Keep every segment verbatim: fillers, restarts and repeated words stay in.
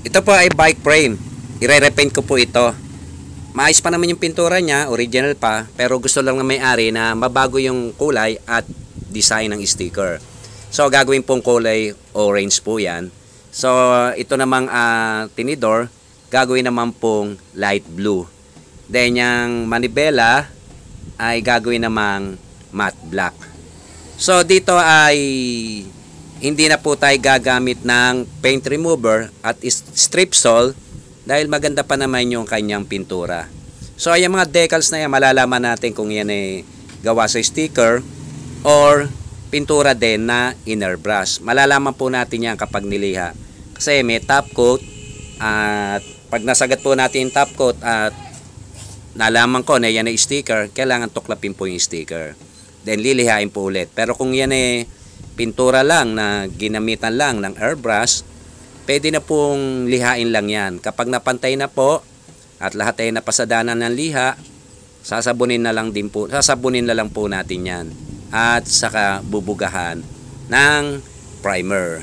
Ito po ay bike frame. I-repaint ko po ito. Maayos pa naman yung pintura niya, original pa, pero gusto lang ng may-ari na mabago yung kulay at design ng sticker. So gagawin pong kulay orange po yan. So ito namang uh, tinidor, gagawin naman pong light blue. Then yung manibela ay gagawin namang matte black. So dito ay hindi na po tayo gagamit ng paint remover at strip sol dahil maganda pa naman yung kanyang pintura. So yung mga decals na yan, malalaman natin kung yan ay gawa sa sticker or pintura din na inner brush. Malalaman po natin yan kapag niliha. Kasi may top coat at pag nasagat po natin yung top coat at nalaman ko na yan ay sticker, kailangan tuklapin po yung sticker. Then lilihain po ulit. Pero kung yan ay pintura lang na ginamitan lang ng airbrush, pwede na pong lihain lang yan. Kapag napantay na po at lahat ay napasadanan ng liha, sasabunin na lang din po, sasabunin na lang po natin yan. At saka bubugahan ng primer.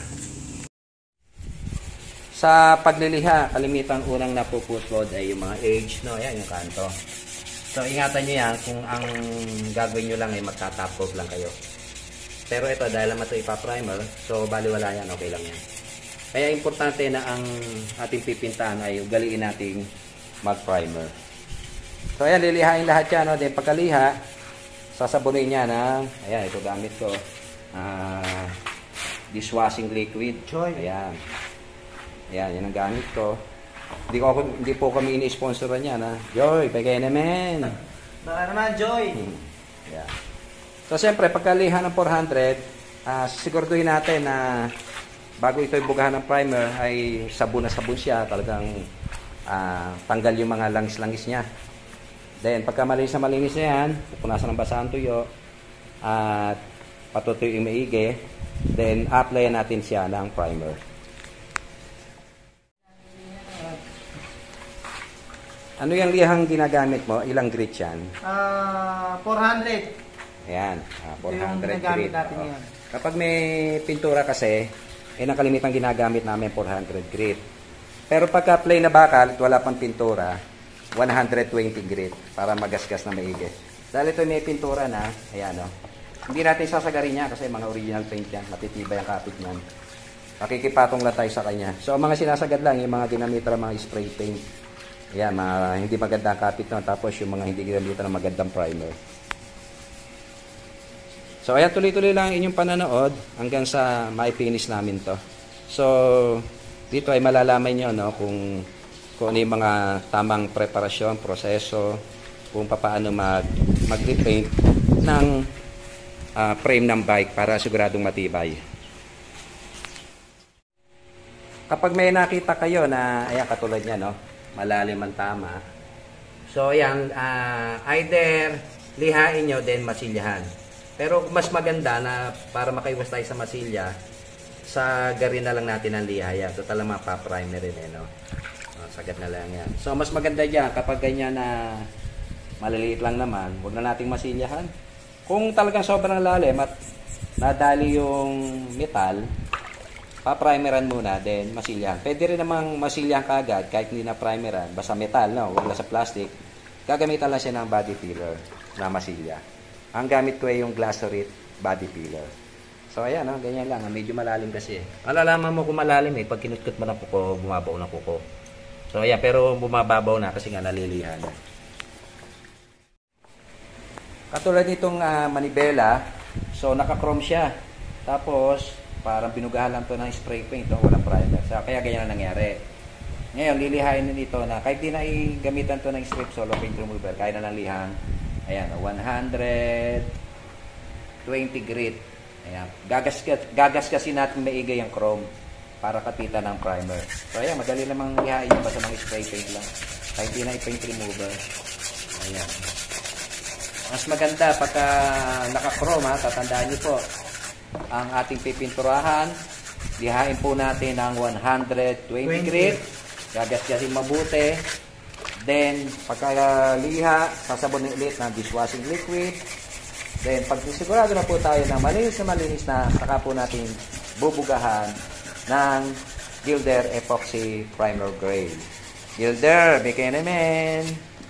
Sa pagliliha, kalimitang unang napuputod ay yung mga edge, no? Ayan yung kanto. So ingatan nyo yan kung ang gagawin nyo lang ay magtatap coat lang kayo. Pero ito, dahil naman ito ipa-primer, so baliwala yan, okay lang yan. Kaya importante na ang ating pipintahan ay ugaliin nating mag-primer. So ayan, lilihain lahat yan. No? Then pagkaliha, sasabunin niya ng, ayan, ito gamit ko, uh, dishwashing liquid. Joy. Ayan. Ayan, yan ang gamit ko. Hindi, ko, hindi po kami ini-sponsoran yan. Ha? Joy, pagkaya naman. Baka naman, Joy. Hmm. Ayan. So, siyempre, pagkaliha ng four hundred, uh, siguraduhin natin na bago ito ibugahan ng primer, ay sabon na sabon siya. Talagang uh, tanggal yung mga langis-langis niya. Then, pagka malinis na malinis na yan, pupunasan ng basahang tuyo, at patutuyuin maigi, then, apply natin siya ng primer. Ano yung lihang ginagamit mo? Ilang grit yan? Uh, four hundred. Ayan, ah, four hundred grit. Natin yan. Kapag may pintura kasi, eh nakalimitang ginagamit namin four hundred grit. Pero pagka plain na bakal at wala pang pintura, one hundred twenty grit para magasgas na maigi. Dahil ito may pintura na, ayan o. Oh. Hindi natin sasagarin niya kasi mga original paint yan, matitibay ang kapit niyan. Makikipatong lang tayo sa kanya. So ang mga sinasagad lang, yung mga ginamita ng mga spray paint. Ayan, mga hindi magandang kapit nun. Tapos yung mga hindi ginamita ng magandang primer. So, ayan, tuloy-tuloy lang inyong pananood hanggang sa mai-finish namin to. So, dito ay malalaman nyo no, kung, kung ano yung mga tamang preparasyon, proseso, kung paano mag, mag-repaint ng uh, frame ng bike para siguradong matibay. Kapag may nakita kayo na, ayan, katulad niya, no, malalim ang tama. So, ayan, uh, either lihain nyo, then masilyahan. Pero mas maganda na para makaiwas tayo sa masilya, sa garin na lang natin ang lihaya. So talagang mapa-primer rin eh, no? O, sagad na lang yan. So mas maganda dyan kapag ganyan na maliliit lang naman, huwag na nating masilyahan. Kung talagang sobrang lalim at nadali yung metal, pa-primeran muna, then masilyahan. Pwede rin namang masilyahan kaagad kahit hindi na primeran, basta metal, no? Huwag na sa plastic. Gagamitan lang siya ng body filler na masilya. Ang gamit ko ay yung Glasurit body filler. So ayan, no? Ganyan lang. Medyo malalim kasi. Malalaman mo kung malalim eh. Pag kinutkot mo ng kuko, bumabaw ng kuko. So ayan, pero bumababaw na kasi nga nalilihan. Katulad nitong uh, manibela, so naka-chrome siya. Tapos, parang binugahan lang to ng spray paint, no? Walang primer. So, kaya ganyan na nangyari. Ngayon, lilihain na nito na kahit di na i-gamitan to ng strip solo paint remover, kaya na lang lihan. Ayan, one hundred twenty grit. Ayan, gagasgas, gagasgasin natin maigi yung chrome para kapitan ng primer. So ayan, madali namang lihain yung basta ng spray paint lang. Kahit di na i-paint remover. Ayan. Mas maganda pagka naka-chrome ha, tatandaan nyo po. Ang ating pipinturahan, lihain po natin ng one hundred twenty grit. Gagasgasin mabuti. Then, pagkaliha, sasabunin ulit ng dishwashing liquid. Then, pag sigurado na po tayo na malinis na malinis na, saka po natin bubugahan ng Gilder Epoxy Primer Gray. Gilder, bigay naman.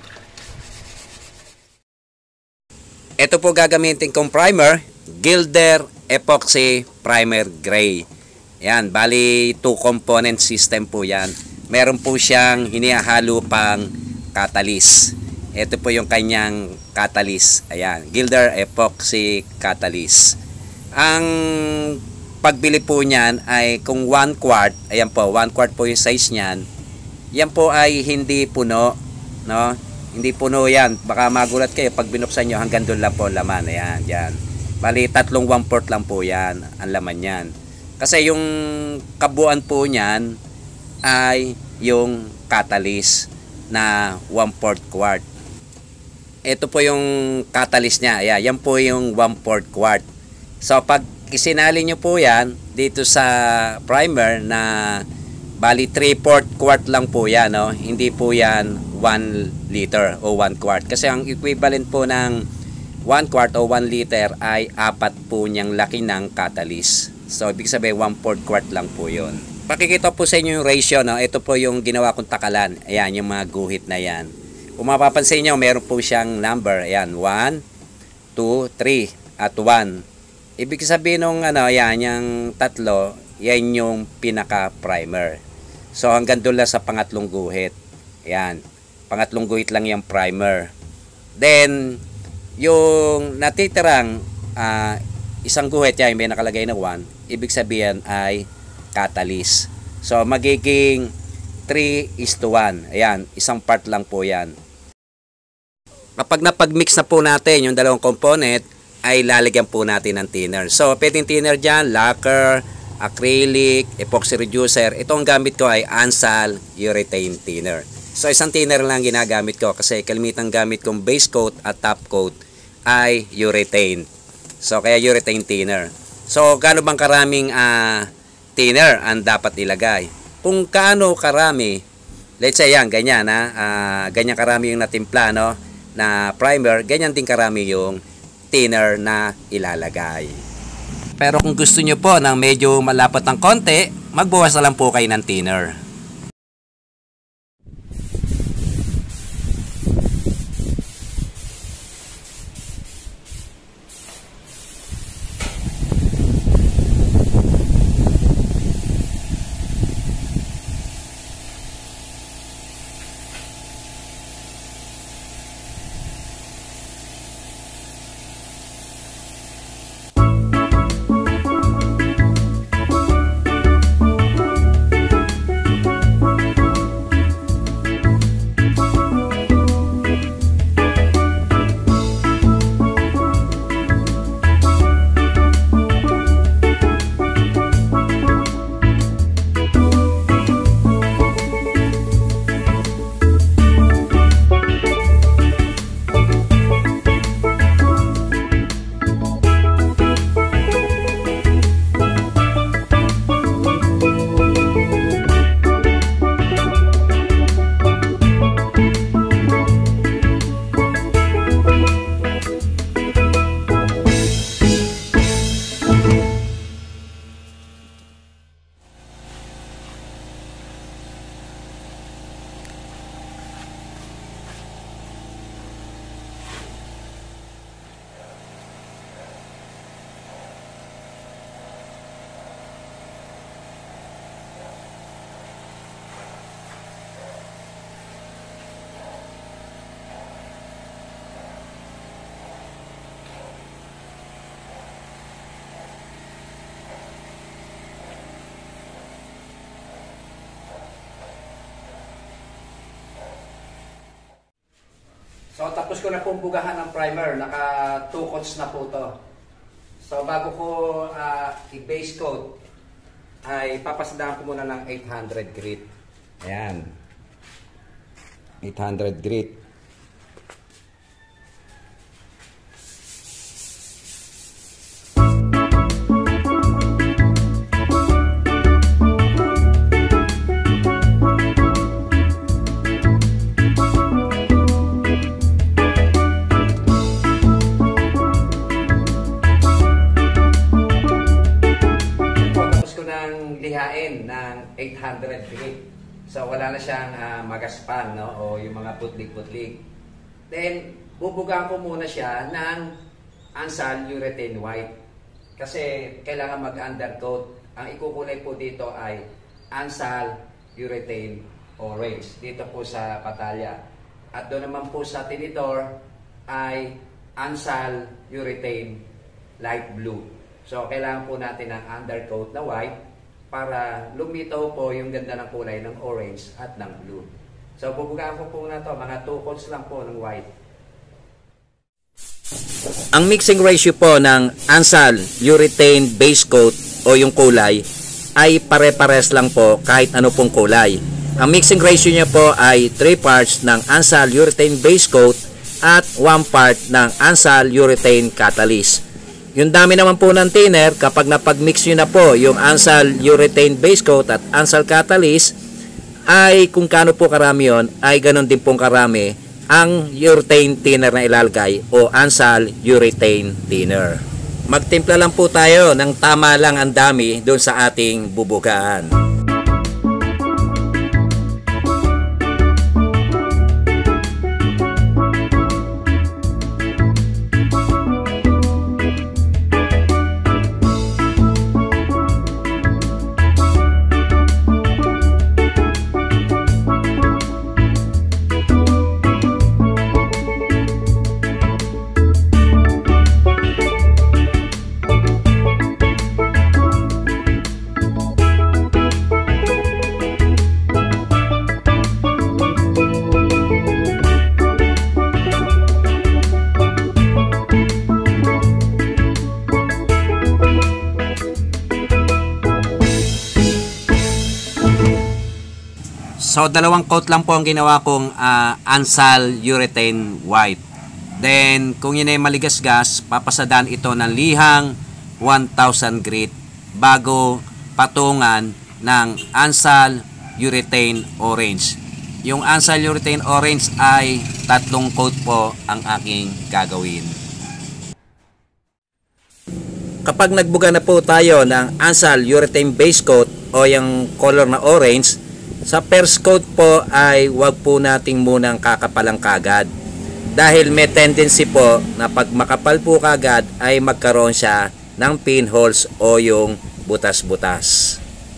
Ito po gagamitin kong primer, Gilder Epoxy Primer Gray. Yan, bali two component system po yan. Meron po siyang hinihalo pang catalyst. Ito po yung kanyang catalyst. Ayan, Gilder Epoxy Catalyst. Ang pagbili po niyan ay kung one quart, ayan po, one quart po yung size niyan. Yan po ay hindi puno, no? Hindi puno yan. Baka magulat kayo pag binuksan nyo hanggang doon lang po laman. Ayan, yan. Bali, tatlong one quart lang po yan, ang laman yan. Kasi yung kabuuan po niyan ay yung catalyst na one fourth quart. Ito po yung catalyst niya. Ayan, yan po yung one fourth quart. So, pag isinali nyo po yan dito sa primer na bali three fourth quart lang po yan, no? Hindi po yan one liter o one quart. Kasi ang equivalent po ng one quart o one liter ay apat po niyang laki ng catalyst. So, ibig sabihin one fourth quart lang po yun. Pakikita po sa inyo yung ratio, no? Ito po yung ginawa kong takalan. Ayan, yung mga guhit na yan. Kung mapapansin nyo, meron po siyang number. Ayan, one, two, three, at one. Ibig sabihin nung ano, yan, yung tatlo, yan yung pinaka-primer. So, hanggang doon lang sa pangatlong guhit. Yan. Pangatlong guhit lang yung primer. Then, yung natitirang uh, isang guhit, yan, may nakalagay na one, ibig sabihin ay catalyst. So, magiging three is to one. Ayan, isang part lang po yan. Kapag napag-mix na po natin yung dalawang component, ay lalagyan po natin ng thinner. So, pwedeng thinner dyan, lacquer, acrylic, epoxy reducer. Ito ang gamit ko ay Ansal urethane thinner. So, isang thinner lang ginagamit ko kasi kalimitang gamit kong base coat at top coat ay urethane. So, kaya urethane thinner. So, gaano bang karaming uh, thinner ang dapat ilagay? Kung kaano karami, let's say yan, ganyan, ha? Uh, ganyan karami yung natimpla, no? Na primer, ganyan din karami yung thinner na ilalagay. Pero kung gusto nyo po ng medyo malapot ng konti, magbawas na lang po kayo ng thinner. So, tapos ko na pong bugahan ng primer. Naka two coats na po to. So, bago ko uh, i-base coat, ay papasadahan ko muna ng eight hundred grit. Ayan. eight hundred grit. eight So wala na siyang uh, magaspang, no? O yung mga putlig-putlig. Then, bubugaan ko muna siya ng Ansal Urethane White. Kasi kailangan mag-undercoat. Ang ikukulay po dito ay Ansal Urethane Orange. Dito po sa patalya. At doon naman po sa tinidor ay Ansal Urethane Light Blue. So, kailangan po natin ng undercoat na white para lumitaw po yung ganda ng kulay ng orange at ng blue. So, bubugaan ko po na to. Mga two coats lang po ng white. Ang mixing ratio po ng Ansal Urethane Base Coat o yung kulay ay pare-pares lang po kahit ano pong kulay. Ang mixing ratio niya po ay three parts ng Ansal Urethane Base Coat at one part ng Ansal Urethane Catalyst. Yung dami naman po ng thinner, kapag napag-mix nyo na po yung Ansal Urethane Base Coat at Ansal Catalyst, ay kung kano po karami yun, ay ganun din pong karami ang urethane thinner na ilalagay o Ansal Urethane Thinner. Magtimpla lang po tayo ng tama lang ang dami doon sa ating bubugaan. So, dalawang coat lang po ang ginawa kong uh, Ansal Urethane White. Then, kung yun ay maligasgas, papasadaan ito ng lihang one thousand grit bago patungan ng Ansal Urethane Orange. Yung Ansal Urethane Orange ay tatlong coat po ang aking gagawin. Kapag nagbuga na po tayo ng Ansal Urethane Base Coat o yung color na orange, sa first coat po ay wag po nating munang kakapalang kagad. Dahil may tendency po na pag makapal po kagad ay magkaroon siya ng pinholes o yung butas-butas.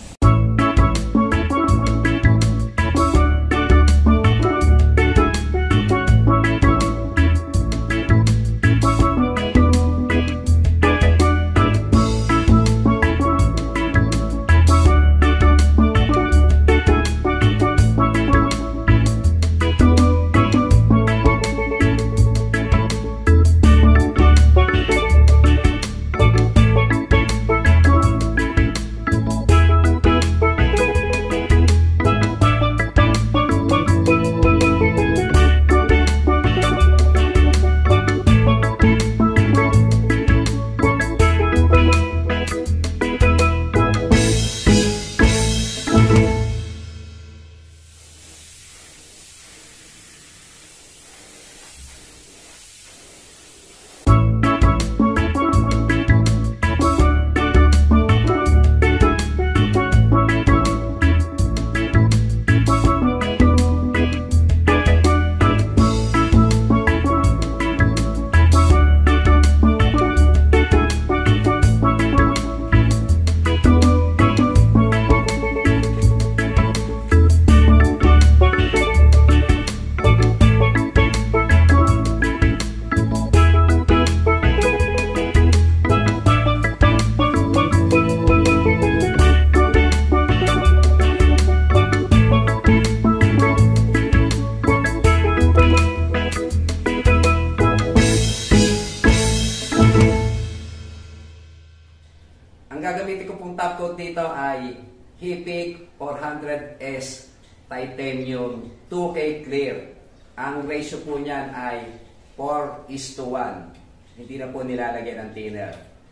gagamitin ko pong top coat dito ay Hipig four hundred S Titanium two K Clear. Ang ratio po niyan ay four is to one. Hindi na po nilalagyan ng thinner.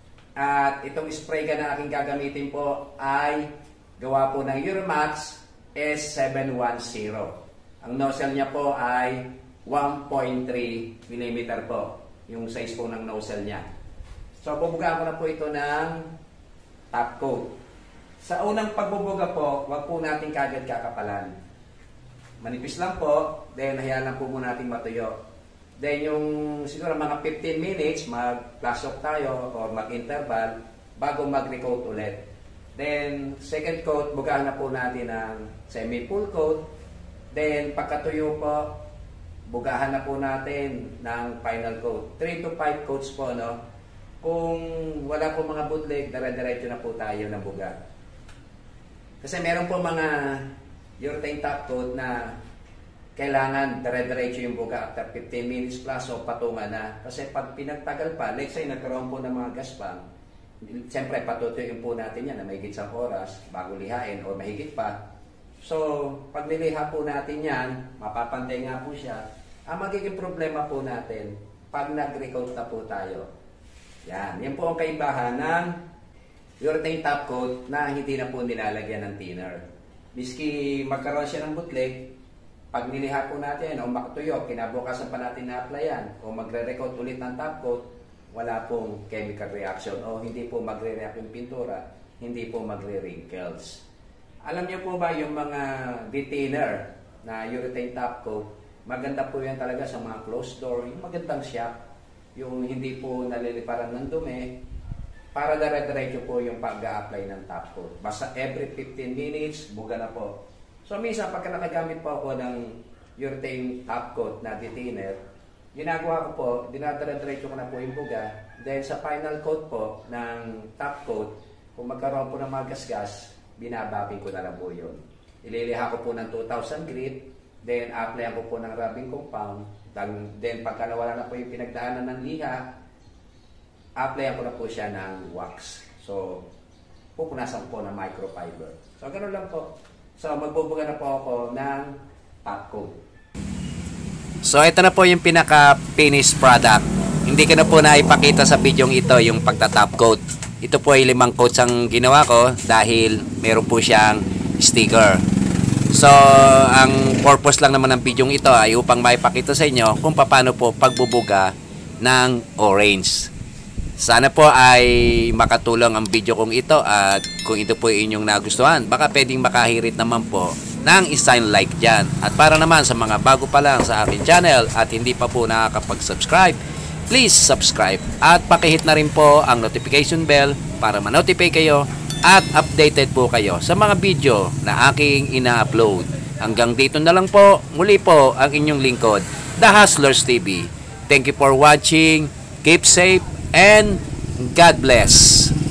At itong spray gun na aking gagamitin po ay gawa po ng Euramax S seven ten. Ang nozzle niya po ay one point three millimeter po. Yung size po ng nozzle niya. So, bubugaan ko na po ito ng top coat. Sa unang pagbubuga po, wag po natin kagad kakapalan. manipis lang po, then hayaan lang po muna natin matuyo. Then yung siguro mga fifteen minutes, mag-flash off tayo or mag-interval bago mag-recoat ulit. Then second coat, bugahan na po natin ng semi-full coat. Then pagkatuyo po, bugahan na po natin ng final coat. three to five coats po, no? Kung wala po mga bootleg, dire-diretso na po tayo ng buga. Kasi meron po mga urethane top coat na kailangan dire-diretso yung buga after fifteen minutes plus o patungan na. Kasi pag pinagtagal pa, let's say nagkaroon po ng mga gaspang, siyempre patutuyuin po natin yan na mahigit sa oras bago lihain o mahigit pa. So, pag niliha po natin yan, mapapantay nga po siya. Ang magiging problema po natin, pag nag-recoat na po tayo. Yan, yan po ang kaibahan ng urethane top coat na hindi na po nilalagyan ng thinner. Miski magkaroon siya ng bootleg, pag niliha po natin o makatuyo, kinabukasan pa natin na-applyan o magre-recoat ulit ng top coat, wala pong chemical reaction o hindi po magre-react yung pintura, hindi po magre-wrinkles. Alam niyo po ba yung mga detainer na urethane top coat, maganda po yan talaga sa mga closed door, yung magandang shop, yung hindi po naliliparan ng dumi, para dire-diretso po yung pag-a-apply ng top coat. Basta every fifteen minutes, buga na po. So minsan pagka nakagamit po ako ng urethane top coat na detainer, ginagawa ko po, dinadire-diretso ko na po yung buga. Then sa final coat po ng top coat, kung magkaroon po ng mga gasgas, binababing ko na lang po yun. Ililiha ko po ng two thousand grit, then applyan ko po ng rubbing compound, then pagka nawala na po yung pinagdaanan ng liha, applyan ko na po siya ng wax. So, pupunasan po ng microfiber. So, ganoon lang po. So, magbubuga na po ako ng top coat. So, ito na po yung pinaka-finished product. Hindi ko na po naipakita sa video ito yung pagta-top coat. Ito po ay limang coats ang ginawa ko dahil meron po siyang sticker. So, ang purpose lang naman ng video ito ay upang maipakita sa inyo kung paano po pagbubuga ng orange. Sana po ay makatulong ang video kong ito at kung ito po ay inyong nagustuhan, baka pwedeng makahirit naman po ng isang like dyan. At para naman sa mga bago pa lang sa akin channel at hindi pa po nakakapag-subscribe, please subscribe at pakihit na rin po ang notification bell para ma-notify kayo at updated po kayo sa mga video na aking ina-upload. Hanggang dito na lang po, muli po ang inyong lingkod, The Hustlers T V. Thank you for watching, keep safe, and God bless.